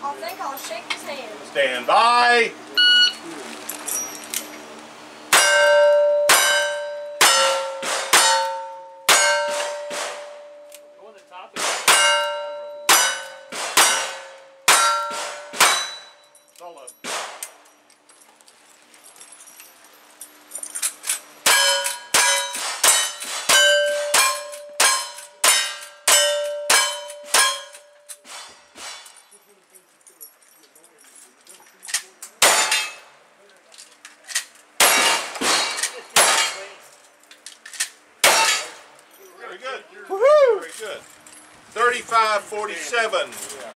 I think I'll shake his hand. Stand by. Go on the top of Solo. Very good. Woohoo! Very good. 35-47.